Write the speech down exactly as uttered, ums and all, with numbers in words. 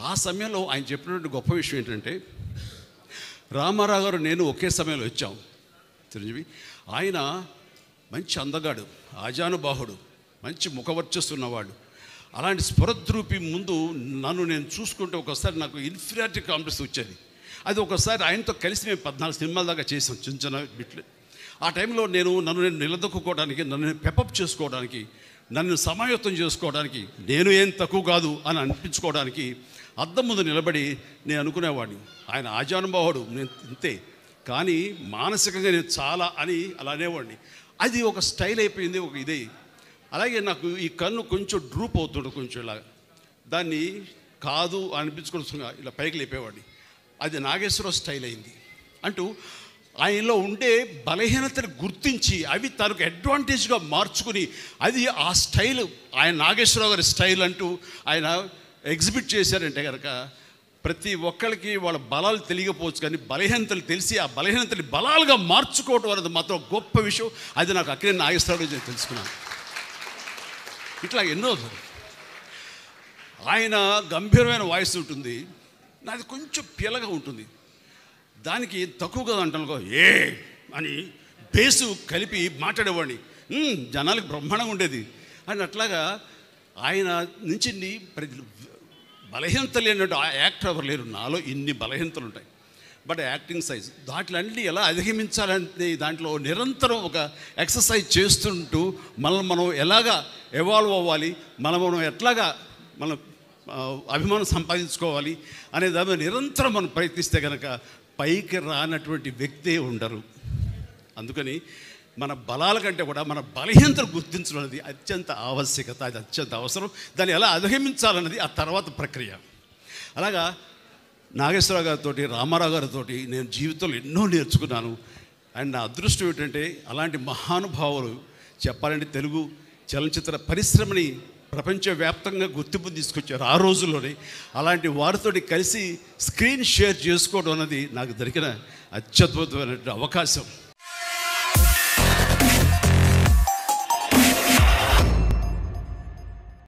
ఆ సమయంలో ఆయన చెప్పినటువంటి గొప్ప విషయం ఏంటంటే, రామారావు గారు నేను ఒకే సమయంలో వచ్చాం చిరంజీవి. ఆయన మంచి అందగాడు, ఆజానుబాహుడు, మంచి ముఖవర్చస్సు ఉన్నవాడు. అలాంటి స్ఫురద్రూపి ముందు నన్ను నేను చూసుకుంటే ఒకసారి నాకు ఇన్ఫీరియారిటీ కాంప్లెక్స్ వచ్చేది. అది ఒకసారి ఆయనతో కలిసి మేము పద్నాలుగు సినిమాల దాకా చేసాం, చిన్న చిన్న బిట్లు. ఆ టైంలో నేను నన్ను నేను నిలదొక్కుకోవడానికి, నన్ను పెపప్ చేసుకోవడానికి, నన్ను సమాయత్తం చేసుకోవడానికి, నేను ఏం తక్కువ కాదు అని అనిపించుకోవడానికి అద్దం ముందు నిలబడి నేను అనుకునేవాడిని, ఆయన ఆజానుభావుడు, నేను ఇంతే, కానీ మానసికంగా నేను చాలా అని అలా అనేవాడిని. అది ఒక స్టైల్ అయిపోయింది, ఒక ఇదే. అలాగే నాకు ఈ కన్ను కొంచెం డ్రూప్ అవుతుండే, కొంచెం ఇలా దాన్ని కాదు అనిపించుకోవచ్చుగా ఇలా పైకి లేపేవాడిని. అది నాగేశ్వరరావు స్టైల్ అయింది అంటూ ఆయనలో ఉండే బలహీనతను గుర్తించి అవి తనకు అడ్వాంటేజ్గా మార్చుకుని అది ఆ స్టైల్, ఆయన నాగేశ్వరరావు గారి స్టైల్ అంటూ ఆయన ఎగ్జిబిట్ చేశారంటే కనుక ప్రతి ఒక్కరికి వాళ్ళ బలాలు తెలియకపోవచ్చు, కానీ బలహీనతలు తెలిసి ఆ బలహీనతని బలాలుగా మార్చుకోవడం అనేది మాత్రం గొప్ప విషయం. అది నాకు అక్కడే నాగేశ్వరరావు నేను తెలుసుకున్నాను. ఇట్లా ఎన్నో ఆయన గంభీరమైన వాయిస్ ఉంటుంది, నాది కొంచెం పిల్లగా ఉంటుంది. దానికి తక్కువగా అంటాను ఏ అని బేసు కలిపి మాట్లాడేవాడిని, జనాలకు బ్రహ్మాండంగా ఉండేది అని. అట్లాగా ఆయన నుంచి ప్రతి బలహీనతలు లేనట్టు ఆ యాక్టర్ ఎవరు లేరు. నాలో ఇన్ని బలహీనతలు ఉంటాయి, బట్ యాక్టింగ్ సైజ్ దాంట్లన్నీ ఎలా అధిగమించాలంటే దాంట్లో నిరంతరం ఒక ఎక్సర్సైజ్ చేస్తుంటూ మనం మనం ఎలాగా ఎవాల్వ్ అవ్వాలి, మనం మనం ఎట్లాగా మనం అభిమానం సంపాదించుకోవాలి అనే దాని నిరంతరం మనం ప్రయత్నిస్తే కనుక పైకి రానటువంటి వ్యక్తే ఉండరు. అందుకని మన బలాల కంటే కూడా మన బలహీనతను గుర్తించడం అనేది అత్యంత ఆవశ్యకత, అది అత్యంత అవసరం. దాన్ని ఎలా అధిగమించాలన్నది ఆ తర్వాత ప్రక్రియ. అలాగా నాగేశ్వరరావు గారితో, రామారావు గారితో నేను జీవితంలో ఎన్నో నేర్చుకున్నాను. అండ్ నా అదృష్టం ఏంటంటే అలాంటి మహానుభావులు చెప్పాలంటే తెలుగు చలనచిత్ర పరిశ్రమని ప్రపంచవ్యాప్తంగా గుర్తింపు తీసుకొచ్చారు ఆ రోజుల్లోనే. అలాంటి వారితో కలిసి స్క్రీన్ షేర్ చేసుకోవడం అన్నది నాకు దొరికిన అత్యద్భుతమైనటువంటి అవకాశం.